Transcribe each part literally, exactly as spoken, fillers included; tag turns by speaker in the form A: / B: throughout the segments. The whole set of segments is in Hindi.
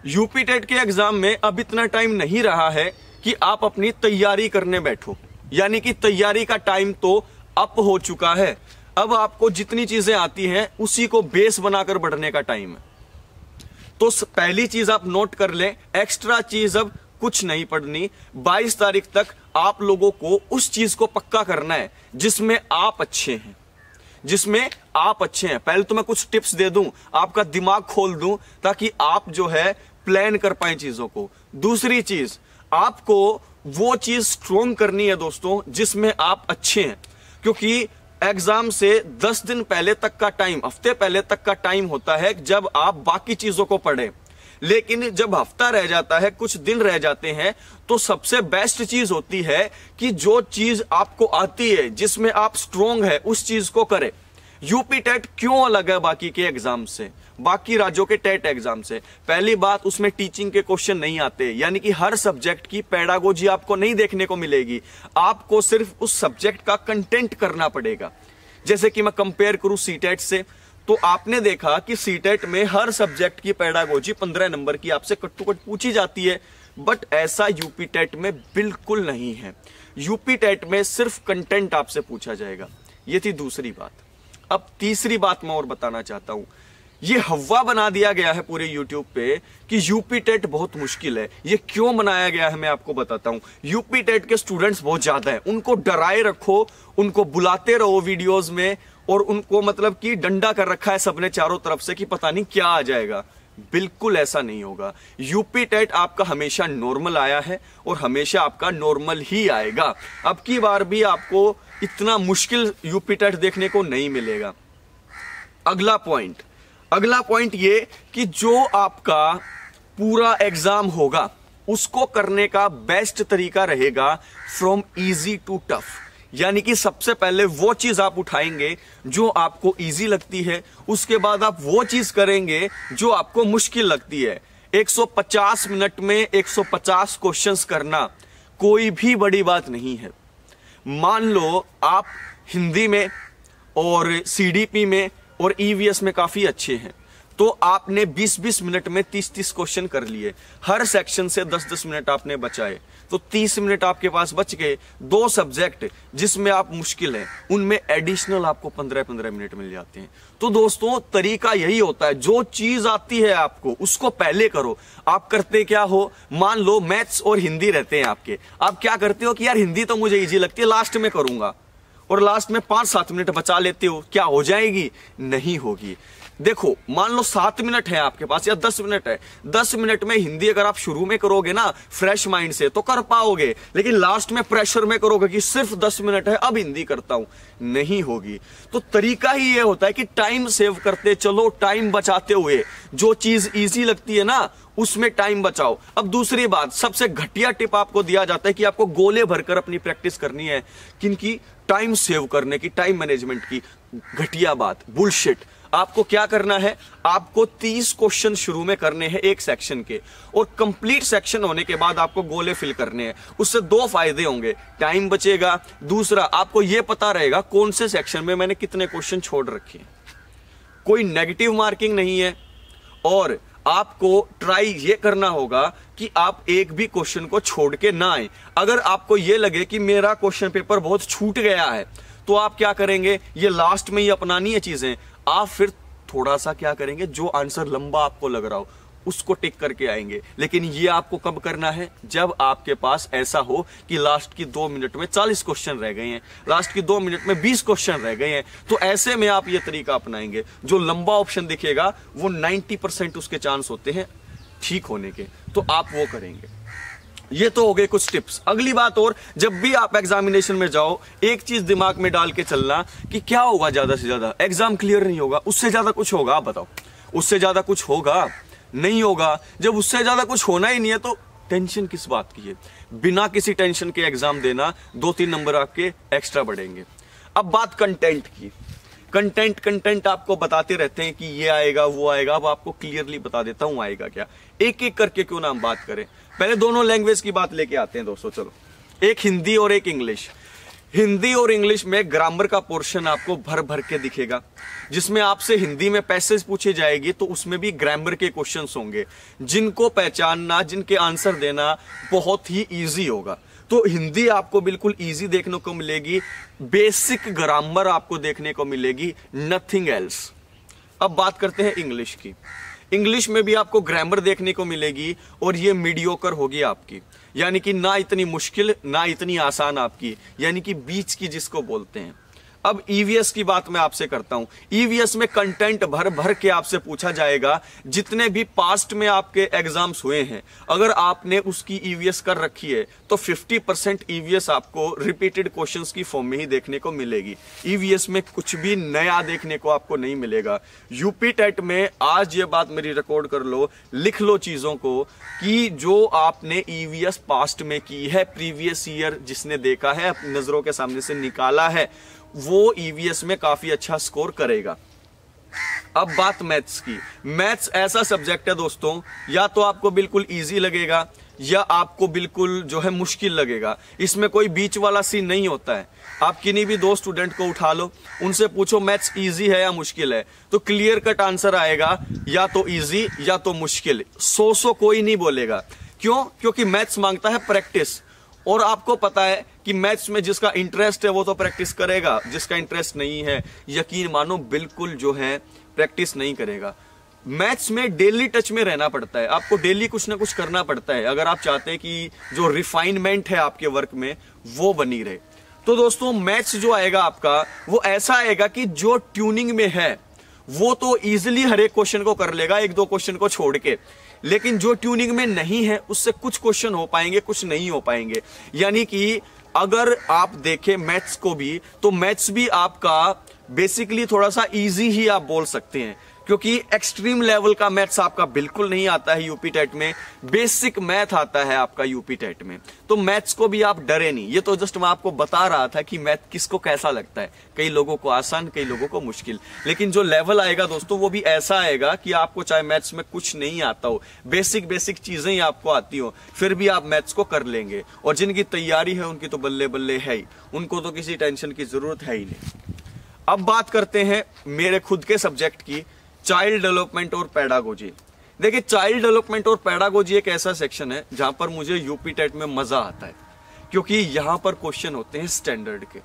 A: यूपी टेट के एग्जाम में अब इतना टाइम नहीं रहा है कि आप अपनी तैयारी करने बैठो, यानी कि तैयारी का टाइम तो अप हो चुका है। अब आपको जितनी चीजें आती हैं उसी को बेस बनाकर बढ़ने का टाइम है। तो पहली चीज आप नोट कर लें, एक्स्ट्रा चीज अब कुछ नहीं पढ़नी। बाईस तारीख तक आप लोगों को उस चीज को पक्का करना है जिसमें आप अच्छे हैं, जिसमें आप अच्छे हैं। पहले तो मैं कुछ टिप्स दे दूं, आपका दिमाग खोल दूं, ताकि आप जो है प्लान कर पाए चीजों को। दूसरी चीज, आपको वो चीज स्ट्रॉन्ग करनी है दोस्तों जिसमें आप अच्छे हैं, क्योंकि एग्जाम से दस दिन पहले तक का टाइम, हफ्ते पहले तक का टाइम होता है जब आप बाकी चीजों को पढ़ें। लेकिन जब हफ्ता रह जाता है, कुछ दिन रह जाते हैं, तो सबसे बेस्ट चीज होती है कि जो चीज आपको आती है, जिसमें आप स्ट्रोंग है, उस चीज को करें। यूपी टेट क्यों अलग है बाकी के एग्जाम से, बाकी राज्यों के टेट एग्जाम से? पहली बात, उसमें टीचिंग के क्वेश्चन नहीं आते, यानी कि हर सब्जेक्ट की पेडागोजी आपको नहीं देखने को मिलेगी। आपको सिर्फ उस सब्जेक्ट का कंटेंट करना पड़ेगा। जैसे कि मैं कंपेयर करूं सीटेट से, तो आपने देखा कि सीटेट में हर सब्जेक्ट की पेडागोजी पंद्रह नंबर की आपसे कट टू कट पूछी जाती है, बट ऐसा यूपी टेट में बिल्कुल नहीं है। यूपी टेट में सिर्फ कंटेंट आपसे पूछा जाएगा। ये थी दूसरी बात। अब तीसरी बात मैं और बताना चाहता हूं। ये हवा बना दिया गया है पूरे यूट्यूब पे कि यूपी टेट बहुत मुश्किल है। ये क्यों बनाया गया है मैं आपको बताता हूं। यूपी टेट के स्टूडेंट्स बहुत ज्यादा हैं, उनको डराए रखो, उनको बुलाते रहो वीडियोस में, और उनको मतलब कि डंडा कर रखा है सबने चारों तरफ से कि पता नहीं क्या आ जाएगा। बिल्कुल ऐसा नहीं होगा। यूपी टेट आपका हमेशा नॉर्मल आया है और हमेशा आपका नॉर्मल ही आएगा। अब की बार भी आपको इतना मुश्किल यूपी टेट देखने को नहीं मिलेगा। अगला पॉइंट अगला पॉइंट ये कि जो आपका पूरा एग्जाम होगा उसको करने का बेस्ट तरीका रहेगा फ्रॉम इजी टू टफ, यानी कि सबसे पहले वो चीज आप उठाएंगे जो आपको इजी लगती है, उसके बाद आप वो चीज करेंगे जो आपको मुश्किल लगती है। एक सौ पचास मिनट में एक सौ पचास क्वेश्चंस करना कोई भी बड़ी बात नहीं है। मान लो आप हिंदी में और सीडीपी में और ईवीएस में काफी अच्छे हैं, तो आपने बीस बीस मिनट में तीस तीस क्वेश्चन कर लिए, हर सेक्शन से दस दस मिनट आपने बचाए, तो तीस मिनट आपके पास बच गए। दो सब्जेक्ट जिसमें आप मुश्किल है उनमें एडिशनल आपको पंद्रह पंद्रह मिनट मिल जाते हैं। तो दोस्तों तरीका यही होता है, जो चीज आती है आपको उसको पहले करो। आप करते क्या हो, मान लो मैथ्स और हिंदी रहते हैं आपके, आप क्या करते हो कि यार हिंदी तो मुझे इजी लगती है, लास्ट में करूंगा, और लास्ट में पांच सात मिनट बचा लेते हो। क्या हो जाएगी? नहीं होगी। देखो मान लो सात मिनट है आपके पास या दस मिनट है, दस मिनट में हिंदी अगर आप शुरू में करोगे ना फ्रेश माइंड से तो कर पाओगे, लेकिन लास्ट में प्रेशर में करोगे कि सिर्फ दस मिनट है अब हिंदी करता हूं, नहीं होगी। तो तरीका ही ये होता है कि टाइम सेव करते चलो, टाइम बचाते हुए जो चीज इजी लगती है ना उसमें टाइम बचाओ। अब दूसरी बात, सबसे घटिया टिप आपको दिया जाता है कि आपको गोले भरकर अपनी प्रैक्टिस करनी है। किनकी? टाइम सेव करने की, टाइम मैनेजमेंट की। घटिया बात, बुलशिट। आपको क्या करना है, आपको तीस क्वेश्चन शुरू में करने हैं एक सेक्शन के, और कंप्लीट सेक्शन होने के बाद आपको गोले फिल करने हैं। उससे दो फायदे होंगे, टाइम बचेगा, दूसरा आपको यह पता रहेगा कौन से सेक्शन में मैंने कितने क्वेश्चन छोड़ रखे हैं। कोई नेगेटिव मार्किंग नहीं है, और आपको ट्राई ये करना होगा कि आप एक भी क्वेश्चन को छोड़ के ना आए। अगर आपको ये लगे कि मेरा क्वेश्चन पेपर बहुत छूट गया है, तो आप क्या करेंगे, ये लास्ट में ही अपनानी है चीजें। आप फिर थोड़ा सा क्या करेंगे, जो आंसर लंबा आपको लग रहा हो उसको टिक करके आएंगे। लेकिन ये आपको कब करना है, जब आपके पास ऐसा हो कि लास्ट की दो मिनट में चालीस क्वेश्चन रह गए हैं, लास्ट की दो मिनट में बीस क्वेश्चन रह गए हैं, तो ऐसे में आप ये तरीका अपनाएंगे। जो लंबा ऑप्शन दिखेगा वो नब्बे परसेंट उसके चांस होते हैं ठीक होने के, तो आप वो करेंगे। ये तो हो गए कुछ टिप्स। अगली बात और, जब भी आप एग्जामिनेशन में जाओ एक चीज दिमाग में डाल के चलना कि क्या होगा, ज्यादा से ज्यादा एग्जाम क्लियर नहीं होगा, उससे ज्यादा कुछ होगा? आप बताओ, उससे ज्यादा कुछ होगा? नहीं होगा। जब उससे ज्यादा कुछ होना ही नहीं है तो टेंशन किस बात की है? बिना किसी टेंशन के एग्जाम देना, दो तीन नंबर आपके एक्स्ट्रा बढ़ेंगे। अब बात कंटेंट की। कंटेंट कंटेंट आपको बताते रहते हैं कि ये आएगा वो आएगा, अब आपको क्लियरली बता देता हूं आएगा क्या। एक एक करके क्यों ना हम बात करें। पहले दोनों लैंग्वेज की बात लेके आते हैं दोस्तों। चलो, एक हिंदी और एक इंग्लिश। हिंदी और इंग्लिश में ग्रामर का पोर्शन आपको भर भर के दिखेगा, जिसमें आपसे हिंदी में पैसेज पूछे जाएगी तो उसमें भी ग्रामर के क्वेश्चंस होंगे, जिनको पहचानना, जिनके आंसर देना बहुत ही इजी होगा। तो हिंदी आपको बिल्कुल इजी देखने को मिलेगी, बेसिक ग्रामर आपको देखने को मिलेगी, नथिंग एल्स। अब बात करते हैं इंग्लिश की। इंग्लिश में भी आपको ग्रामर देखने को मिलेगी और ये मीडियोकर होगी आपकी, यानी कि ना इतनी मुश्किल ना इतनी आसान आपकी, यानी कि बीच की जिसको बोलते हैं। अब ईवीएस की बात मैं आपसे करता हूं। ईवीएस में कंटेंट भर भर के आपसे पूछा जाएगा। जितने भी पास्ट में आपके एग्जाम्स हुए हैं, अगर आपने उसकी ईवीएस कर रखी है तो पचास परसेंट ईवीएस आपको रिपीटेड क्वेश्चंस की फॉर्म में ही देखने को मिलेगी। ईवीएस में कुछ भी नया देखने को आपको नहीं मिलेगा। यूपी टेट में आज ये बात मेरी रिकॉर्ड कर लो, लिख लो चीजों को, कि जो आपने ईवीएस पास्ट में की है, प्रीवियस ईयर जिसने देखा है, अपनी नजरों के सामने से निकाला है, वो ईवीएस में काफी अच्छा स्कोर करेगा। अब बात मैथ्स की। मैथ्स ऐसा सब्जेक्ट है दोस्तों, या तो आपको बिल्कुल इजी लगेगा या आपको बिल्कुल जो है मुश्किल लगेगा। इसमें कोई बीच वाला सीन नहीं होता है। आप किन्हीं भी दो स्टूडेंट को उठा लो, उनसे पूछो मैथ्स इजी है या मुश्किल है, तो क्लियर कट आंसर आएगा, या तो इजी या तो मुश्किल। सौ सौ कोई नहीं बोलेगा। क्यों? क्योंकि मैथ्स मांगता है प्रैक्टिस, और आपको पता है कि मैथ्स में जिसका इंटरेस्ट है वो तो प्रैक्टिस करेगा, जिसका इंटरेस्ट नहीं है यकीन मानो बिल्कुल जो है प्रैक्टिस नहीं करेगा। मैथ्स में डेली टच में रहना पड़ता है, आपको डेली कुछ ना कुछ करना पड़ता है, अगर आप चाहते हैं कि जो रिफाइनमेंट है आपके वर्क में वो बनी रहे। तो दोस्तों मैथ्स जो आएगा आपका, वो ऐसा आएगा कि जो ट्यूनिंग में है वो तो इजिली हर एक क्वेश्चन को कर लेगा, एक दो क्वेश्चन को छोड़ के, लेकिन जो ट्यूनिंग में नहीं है उससे कुछ क्वेश्चन हो पाएंगे, कुछ नहीं हो पाएंगे। यानी कि अगर आप देखें मैथ्स को भी, तो मैथ्स भी आपका बेसिकली थोड़ा सा इजी ही आप बोल सकते हैं, क्योंकि एक्सट्रीम लेवल का मैथ्स आपका बिल्कुल नहीं आता है यूपी टेट में, बेसिक मैथ आता है आपका यूपी टेट में। तो मैथ्स को भी आप डरे नहीं। ये तो जस्ट मैं आपको बता रहा था कि मैथ किसको कैसा लगता है, कई लोगों को आसान, कई लोगों को मुश्किल, लेकिन जो लेवल आएगा दोस्तों वो भी ऐसा आएगा कि आपको चाहे मैथ्स में कुछ नहीं आता हो, बेसिक बेसिक चीजें ही आपको आती हो, फिर भी आप मैथ्स को कर लेंगे। और जिनकी तैयारी है उनकी तो बल्ले बल्ले है ही, उनको तो किसी टेंशन की जरूरत है ही नहीं। अब बात करते हैं मेरे खुद के सब्जेक्ट की, चाइल्ड डेवलपमेंट और पैडागोजी। देखिए चाइल्ड डेवलपमेंट और पैडागोजी एक ऐसा सेक्शन है जहां पर मुझे यूपी टेट में मजा आता है, क्योंकि यहां पर क्वेश्चन होते हैं स्टैंडर्ड के।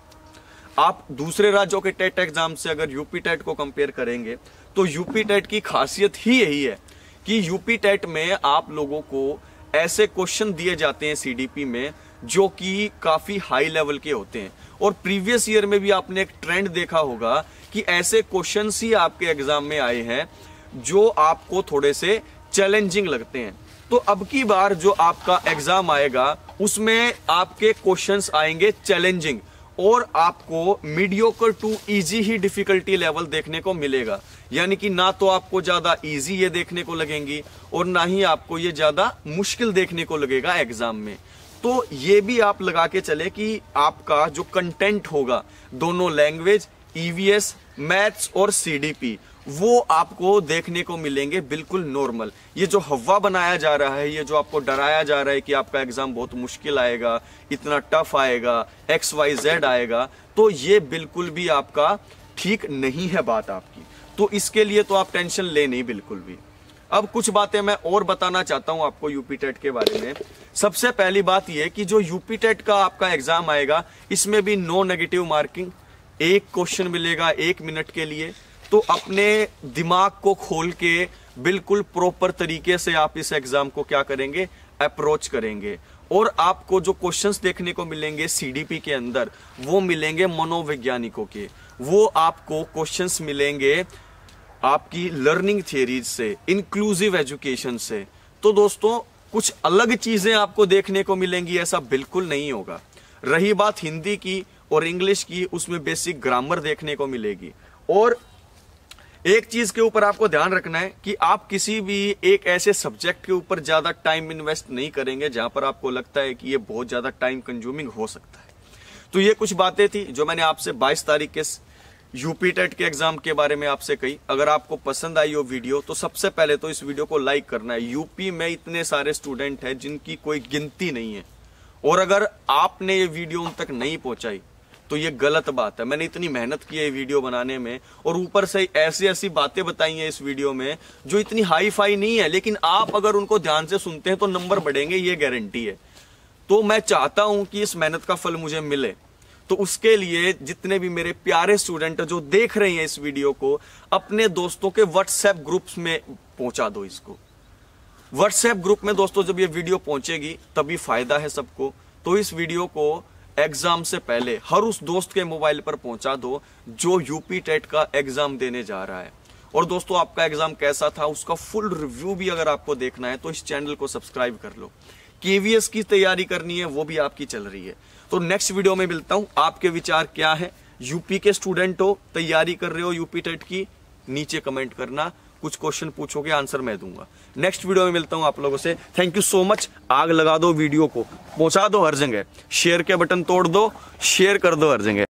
A: आप दूसरे राज्यों के टेट एग्जाम से अगर यूपी टेट को कंपेयर करेंगे तो यूपी टेट की खासियत ही यही है कि यूपी टेट में आप लोगों को ऐसे क्वेश्चन दिए जाते हैं सीडीपी में जो कि काफी हाई लेवल के होते हैं। और प्रीवियस ईयर में भी आपने एक ट्रेंड देखा होगा कि ऐसे क्वेश्चंस ही आपके एग्जाम में आए हैं जो आपको थोड़े से चैलेंजिंग लगते हैं। तो अब की बार जो आपका एग्जाम आएगा उसमें आपके क्वेश्चंस आएंगे चैलेंजिंग, और आपको मीडियोकर टू इजी ही डिफिकल्टी लेवल देखने को मिलेगा। यानी कि ना तो आपको ज्यादा इजी ये देखने को लगेंगी और ना ही आपको ये ज्यादा मुश्किल देखने को लगेगा एग्जाम में। तो ये भी आप लगा के चले कि आपका जो कंटेंट होगा, दोनों लैंग्वेज, ईवीएस, मैथ्स और सीडीपी, वो आपको देखने को मिलेंगे बिल्कुल नॉर्मल। ये जो हवा बनाया जा रहा है, ये जो आपको डराया जा रहा है कि आपका एग्जाम बहुत मुश्किल आएगा, इतना टफ आएगा, एक्स वाई जेड आएगा, तो ये बिल्कुल भी आपका ठीक नहीं है बात आपकी। तो इसके लिए तो आप टेंशन ले नहीं बिल्कुल भी। अब कुछ बातें मैं और बताना चाहता हूं आपको यूपी टेट के बारे में। सबसे पहली बात यह कि जो यूपी टेट का आपका एग्जाम आएगा, इसमें भी नो नेगेटिव मार्किंग, एक क्वेश्चन मिलेगा एक मिनट के लिए। तो अपने दिमाग को खोल के बिल्कुल प्रॉपर तरीके से आप इस एग्जाम को क्या करेंगे, अप्रोच करेंगे। और आपको जो क्वेश्चंस देखने को मिलेंगे सीडीपी के अंदर, वो मिलेंगे मनोवैज्ञानिकों के, वो आपको क्वेश्चंस मिलेंगे आपकी लर्निंग थियरीज से, इंक्लूसिव एजुकेशन से। तो दोस्तों कुछ अलग चीजें आपको देखने को मिलेंगी, ऐसा बिल्कुल नहीं होगा। रही बात हिंदी की और इंग्लिश की, उसमें बेसिक ग्रामर देखने को मिलेगी। और एक चीज के ऊपर आपको ध्यान रखना है कि आप किसी भी एक ऐसे सब्जेक्ट के ऊपर ज्यादा टाइम इन्वेस्ट नहीं करेंगे जहां पर आपको लगता है कि ये बहुत ज्यादा टाइम कंज्यूमिंग हो सकता है। तो ये कुछ बातें थी जो मैंने आपसे बाईस तारीख के यूपी टेट के एग्जाम के बारे में आपसे कही। अगर आपको पसंद आई हो वीडियो तो सबसे पहले तो इस वीडियो को लाइक करना है। यूपी में इतने सारे स्टूडेंट हैं जिनकी कोई गिनती नहीं है, और अगर आपने ये वीडियो उन तक नहीं पहुंचाई तो ये गलत बात है। मैंने इतनी मेहनत की है वीडियो बनाने में, और ऊपर से ऐसी ऐसी बातें बताई हैं इस वीडियो में जो इतनी हाई फाई नहीं है, लेकिन आप अगर उनको ध्यान से सुनते हैं तो नंबर बढ़ेंगे, ये गारंटी है। तो मैं चाहता हूं कि इस मेहनत का फल मुझे मिले, तो उसके लिए जितने भी मेरे प्यारे स्टूडेंट जो देख रहे हैं इस वीडियो को, अपने दोस्तों के व्हाट्सएप ग्रुप्स में पहुंचा दो इसको। व्हाट्सएप ग्रुप में दोस्तों जब ये वीडियो पहुंचेगी तभी फायदा है सबको। तो इस वीडियो को एग्जाम से पहले हर उस दोस्त के मोबाइल पर पहुंचा दो जो यूपी टेट का एग्जाम देने जा रहा है। और दोस्तों आपका एग्जाम कैसा था उसका फुल रिव्यू भी अगर आपको देखना है तो इस चैनल को सब्सक्राइब कर लो। केवीएस की तैयारी करनी है वो भी आपकी चल रही है। तो नेक्स्ट वीडियो में मिलता हूं। आपके विचार क्या है? यूपी के स्टूडेंट हो, तैयारी कर रहे हो यूपी टेट की, नीचे कमेंट करना, कुछ क्वेश्चन पूछोगे आंसर मैं दूंगा। नेक्स्ट वीडियो में मिलता हूं आप लोगों से। Thank you so much. आग लगा दो वीडियो को, पहुंचा दो हर जगह, शेयर के बटन तोड़ दो, शेयर कर दो हर जगह।